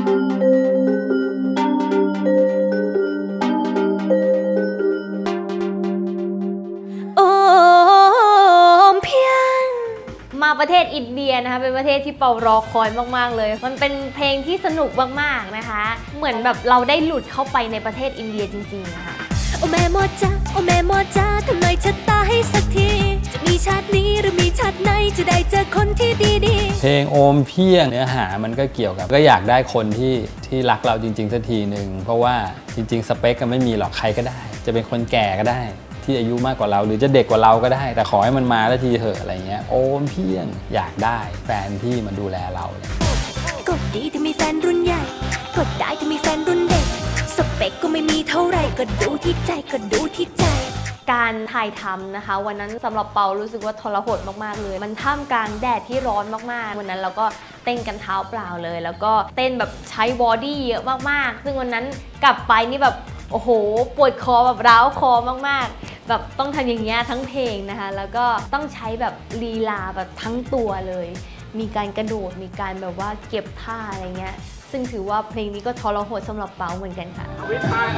มาประเทศอินเดียนะคะเป็นประเทศที่เปารอคอยมากๆเลยมันเป็นเพลงที่สนุกมากๆนะคะเหมือนแบบเราได้หลุดเข้าไปในประเทศอินเดียจริงๆนะคะโอแม่โมจ้าโอแม่โมจ้าทำไมชะตาให้สักทีจะมีชาตินี้หรือมีชาติไหนจะได้เจอคนที่ดีๆเพลงโอมเพียงเนื้อหามันก็เกี่ยวกับก็อยากได้คนที่รักเราจริงๆสักทีหนึ่งเพราะว่าจริงๆสเปคก็ไม่มีหรอกใครก็ได้จะเป็นคนแก่ก็ได้ที่อายุมากกว่าเราหรือจะเด็กกว่าเราก็ได้แต่ขอให้มันมาแล้วทีเถอะอะไรเงี้ยโอมเพียงอยากได้แฟนที่มันดูแลเราก็ดีที่มีแฟนรุ่นใหญ่ก็ได้ที่มีแฟนรุ่นเด็กสเปคก็ไม่มีเท่าไรก็ดูที่ใจก็ดูที่ใจการถ่ายทำนะคะวันนั้นสำหรับเปารู้สึกว่าทรหดมากๆเลยมันท่ามกลางแดดที่ร้อนมากๆวันนั้นเราก็เต้นกันเท้าเปล่าเลยแล้วก็เต้นแบบใช้บอดี้เยอะมากๆซึ่งวันนั้นกลับไปนี่แบบโอ้โหปวดคอแบบร้าวคอมากๆแบบต้องทำอย่างเงี้ยทั้งเพลงนะคะแล้วก็ต้องใช้แบบลีลาแบบทั้งตัวเลยมีการกระโดดมีการแบบว่าเก็บท่าอะไรเงี้ยซึ่งถือว่าเพลงนี้ก็ทรหดสำหรับเปาเหมือนกันค่ะวิทาย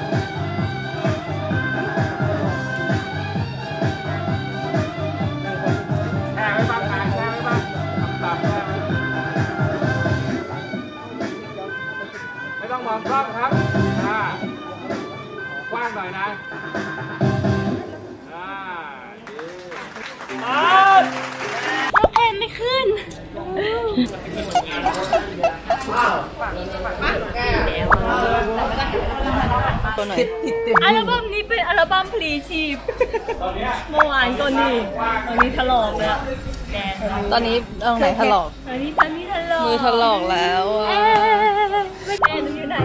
แช่ไว้บ้างแช่ไว้บ้างต่ำๆไม่ต้องมองกล้องครับกว้างหน่อยนะก็เพลงไม่ขึ้นอัลบั้มนี้เป็นอัลบั้มพลีชีพเมื่อวานก็นี่ตอนนี้ถลอกแล้วตอนนี้ตรงไหนถลอกตอนนี้ถลอกมือถลอกแล้วแม่หนูอยู่ไหน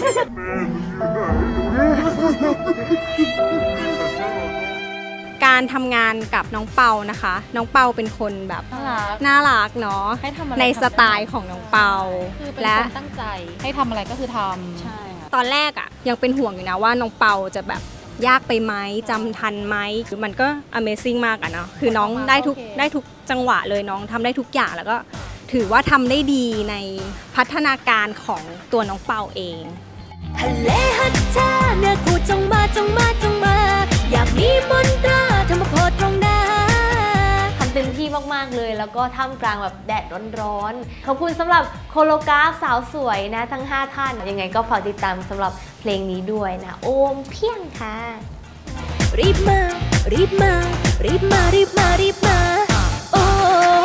การทำงานกับน้องเปานะคะน้องเปาเป็นคนแบบน่ารักเนาะในสไตล์ของน้องเปาและตั้งใจให้ทำอะไรก็คือทำใช่ตอนแรกอะยังเป็นห่วงอยู่นะว่าน้องเปาจะแบบยากไปไหมจำทันไหมมันก็ Amazing มากอะเนาะคือน้องได้ทุกจังหวะเลยน้องทำได้ทุกอย่างแล้วก็ถือว่าทำได้ดีในพัฒนาการของตัวน้องเปาเองทะเลฮัตชาเนื้อคู่จงมาอยากมีมนตราทำมาโพดตรงหน้าทำเต็มที่มากๆเลยแล้วก็ท่ามกลางแบบแดดร้อนๆขอบคุณสำหรับโคโลกราฟสาวสวยนะทั้ง5ท่านยังไงก็ฝากติดตามสำหรับเพลงนี้ด้วยนะโอมเพียงค่ะรีบมาโอ้